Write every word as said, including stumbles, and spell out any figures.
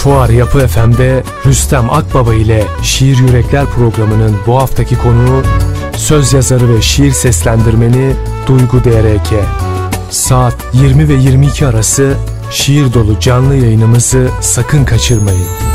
Fuar Yapı F M'de Rüstem Akbaba ile Şiir Yürekler programının bu haftaki konuğu söz yazarı ve şiir seslendirmeni Duygu D R K. Saat yirmi ve yirmi iki arası şiir dolu canlı yayınımızı sakın kaçırmayın.